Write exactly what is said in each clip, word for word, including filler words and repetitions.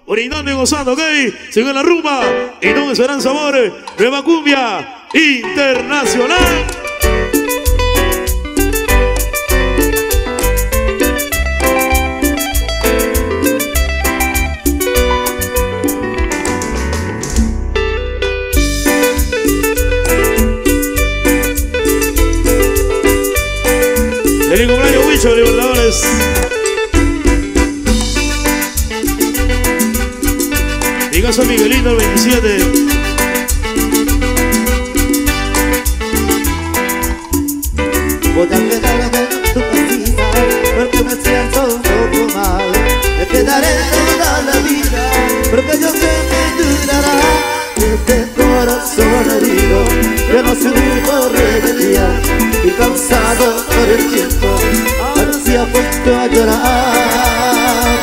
brindando y gozando, ¿ok? Sigue la rumba y no serán sabores. Nueva cumbia internacional. Feliz cumpleaños, Huicho, Libertadores. Mi caso Miguelito, el veintisiete. Voy a quedarme en tu casita porque me siento un poco mal. Me quedaré toda la vida porque yo sé que durará. Este corazón herido que no supo remediar y cansado por el tiempo ahora se ha puesto a llorar.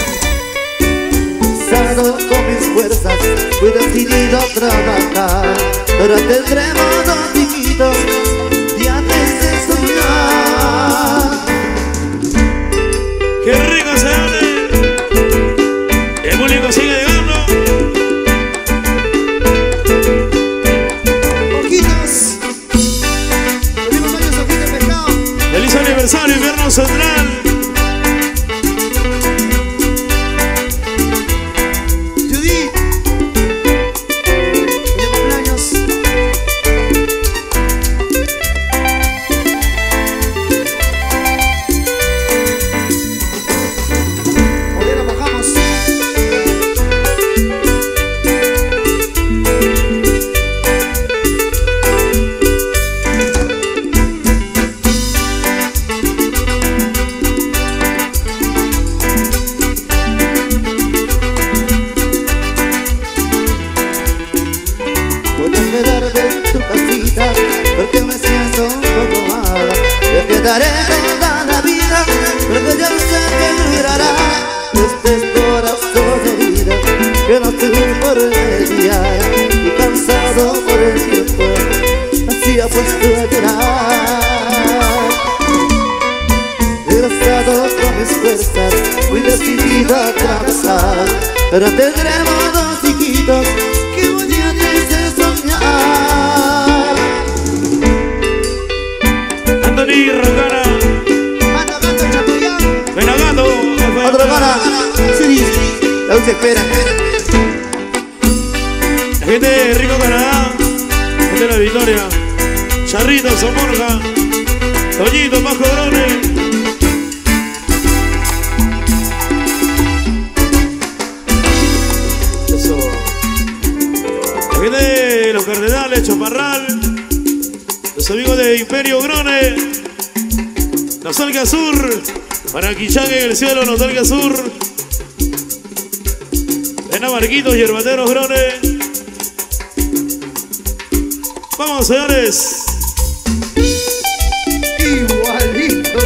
Cansado con mis fuerzas fui decidido a trabajar, pero tendremos dos hijitos y antes de soñar. ¡Qué rico, señores! El público sigue llegando. Feliz aniversario, Invierno Central. Judy, feliz cumpleaños. Ahora bajamos. Porque me siento un poco mal. Me quedaré toda la vida porque yo sé que durará. Este corazón herido que no tuvo remediar y cansado por el tiempo así ha puesto a llorar. Desgastado con mis fuerzas fui decidido a trabajar, pero tendremos dos hijitos que voy a hacer soñar. Anthony Rocana. Anda, gato, Chapuyán. Ven acá, no. Otro gana. Sí, aún se espera. La gente de Rico Canadá, gente de la Victoria, Charrito, San Borja, Toñito, Más Cobrones. Eso. La gente de Los Cardenales, Chaparral, los amigos de Imperio Grone, Nostalgia Sur, para Quichaque en el cielo, Nostalgia Sur, Ena Marquitos, Yerbateros Grone. Vamos, señores. Igualito.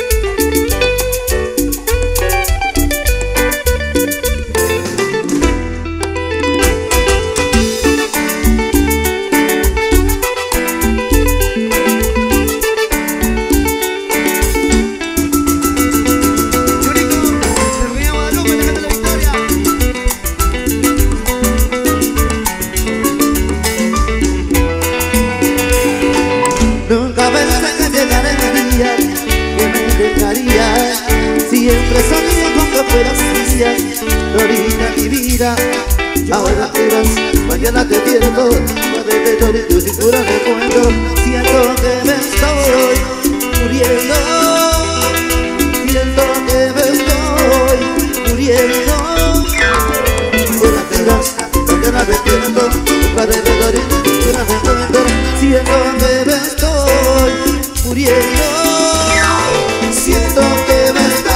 Siempre soñé con que fueras mía, Dorita, mi vida. Ahora te vas, mañana te pierdo. Desde de tu cintura me cuento. Siento que me estoy muriendo. Siento que me estoy muriendo. Ahora te vas, mañana te pierdo. Desde de tu cintura me cuento. Siento que me estoy muriendo. Siento que me estoy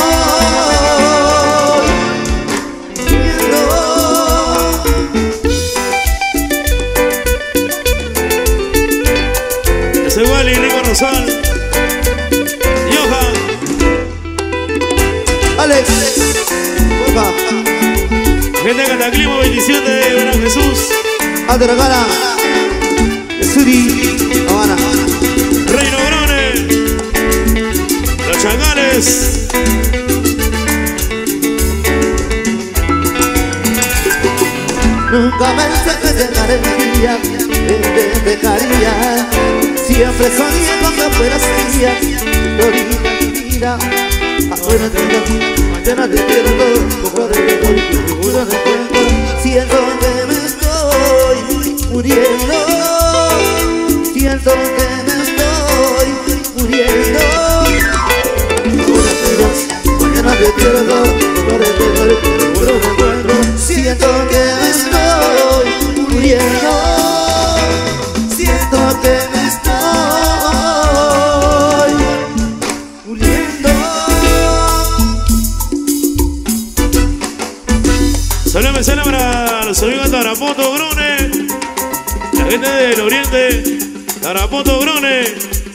muriendo. Es igual y Rico Rosal, Johan, Alex, porfa. gente de Cataclismo veintisiete, Gran Jesús, Adragana, Suri, Habana, Reino Grone, Los Chacales, nunca pensé que llegaría el día que te dejaría. Siempre soñé con que fueras mía, Dorita mi vida. Ahora te doy, mañana te pierdo, como de hoy, seguro de encuentro. Siento que me estoy muriendo, siento que me estoy muriendo. Ahora te doy, mañana te pierdo, como de hoy, seguro de encuentro. Siento que me estoy muriendo, siento que me estoy muriendo. Saludos especiales para los amigos de Tarapoto Grone, la gente del oriente, Tarapoto Grone.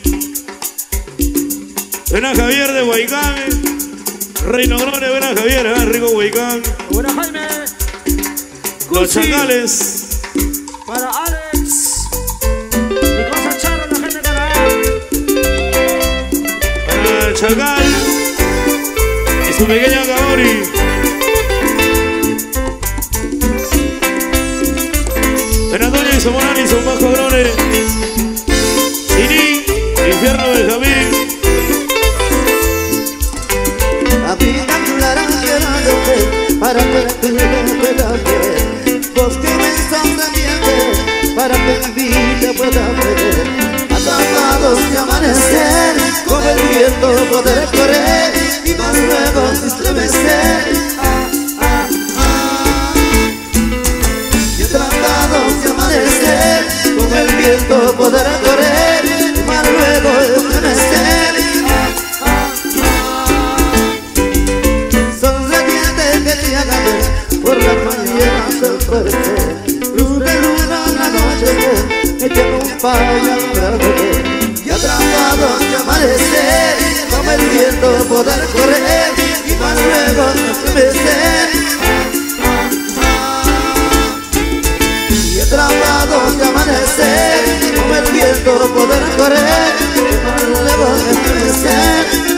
Ven a Javier de Huaycán, Reino Grone, ven a Javier, ¿eh? Rico Huaycán. Buena Jaime. Los Cusi. Chacales. Para Alex. Mi cosa Charro, la gente de Canadá. Para el Chacal y su pequeña Kaori. Ven Antonio y Somorán y son Bajo Grone. Sini, Infierno Benjamín. La vida clara quiero llover para que tu vida pueda ver. Vos que me sonrientes para que mi vida pueda ver. Atrapados de amanecer, con el viento poder correr y más luego estremecer. Ah, ah, ah. Y atrapados de amanecer, con el viento poder correr y más luego estremecer. Por la mañana se fuerte, luz de luna en la noche me te acompaña para beber. Y atrapados de amanecer, como el viento poder correr y más luego estremecer. Y atrapados de amanecer, como el viento poder correr y más luego estremecer.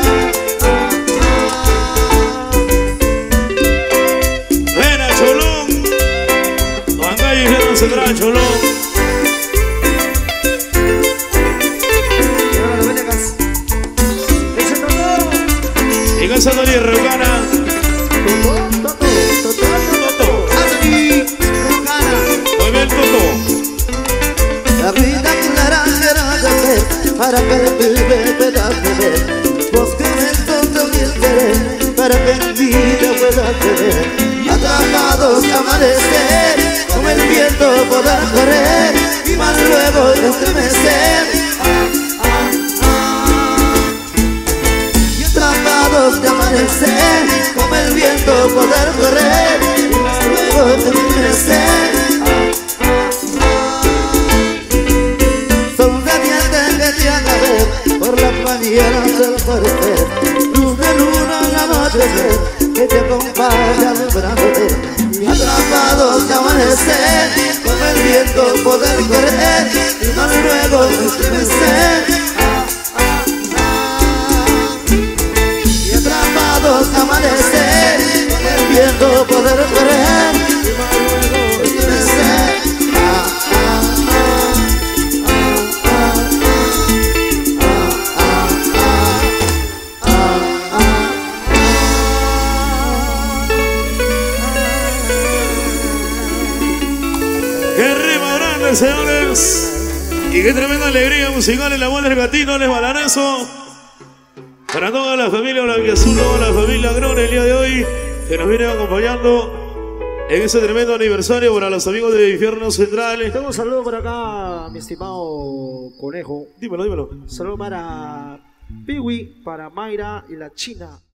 Central Cholón. Y Casa Dori Reucana. Toto. Muy bien, Toto. La vida clara quiero llover para que el pibe pueda beber. Vos que me sonrientes para que mi vida pueda beber. Atrapados de amanecer, con el viento poder correr y más luego estremecer. Ah, ah, ah. Y atrapados de amanecer, con el viento poder correr y más luego estremecer. Ah, ah, ah. Son radiantes que te haga ver por la mañana del parecer, luz de luna en la noche que te acompaña alumbrándote. Atrapados de amanecer, con el viento poder correr y más luego estremecer. Ah, ah, ah. Y atrapados de amanecer, con el viento poder correr y más luego estremecer. Ah, ah, ah. Señores, y qué tremenda alegría musical en la voz del gatino, les balanazo para toda la familia blanquiazul, toda la familia Grone el día de hoy que nos viene acompañando en ese tremendo aniversario para los amigos de Infierno Central. Tengo un saludo por acá, mi estimado Conejo. Dímelo, dímelo. Un saludo para Piwi, para Mayra y la China.